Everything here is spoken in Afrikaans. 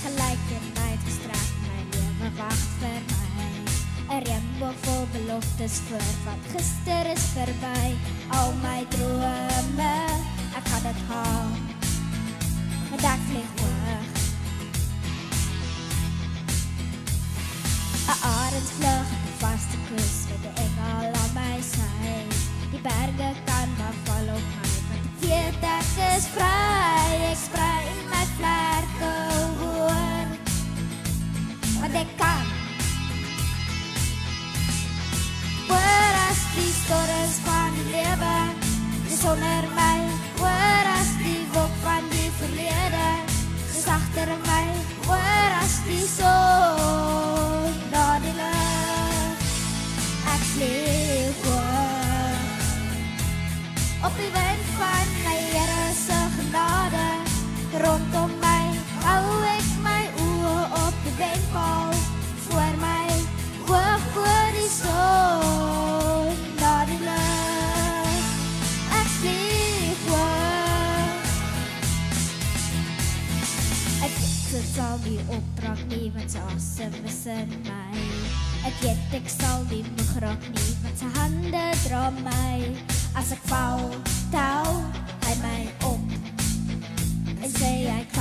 gelijkheid gestrekt, mijn leven wacht vir my. 'n reënboog vol beloftes voor, wat gister is verby. Al my drome, ek gaan dit haal, want ek vlieg hoog. 'n arendsvlug op 'n vaste kus, met 'n engel aan my sy. Die berge kan maar val op my, want ek weet ek is vry. Ek sprei my vlerke hoor, want ek kan. Hoor as die storms van die lewe, dis onder my. Hoor as die wolk van die verlede, dis agter my. Hoor as die son na die lug, ek vlieg hoor. Op die wind van my Here se genade, rondom my hou ek my oë op die wenkpaal. Voor my, hoog voor die son na die lug, ek vlieg hoor. Ek weet ek sal nie opbrak nie, want sy asem is in my. Ek weet ek sal nie moeg raak nie, want sy hande dra my. As ek val, tel hy my op en sê hy kan.